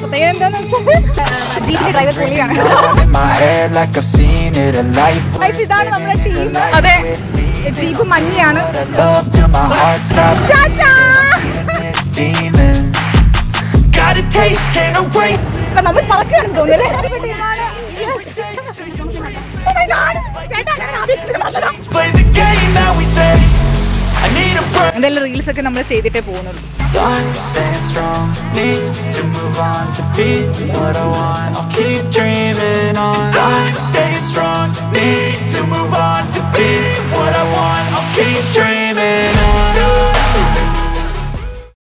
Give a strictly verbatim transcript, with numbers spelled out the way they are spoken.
പ്രത്യേകത എന്താന്ന് വെച്ചാൽ ജീപ്പിന്റെ ഡ്രൈവർ പുള്ളിയാണ്. ഇതാണ് നമ്മുടെ ടീം. അതെ, ജീപ്പ് മഞ്ഞയാണ്. നമ്മൾ പറക്കുകയാണെന്ന് തോന്നുന്നല്ലേ. എന്തെല്ലാം റീൽസ് ഒക്കെ നമ്മൾ ചെയ്തിട്ടേ പോകുന്നുള്ളൂ. Keep dreaming on.